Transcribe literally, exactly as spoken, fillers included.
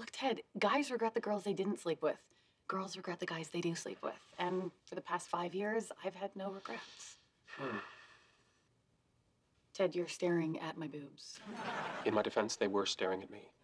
Look, Ted, guys regret the girls they didn't sleep with. Girls regret the guys they do sleep with. And for the past five years, I've had no regrets. Hmm. Ted, you're staring at my boobs. In my defense, they were staring at me.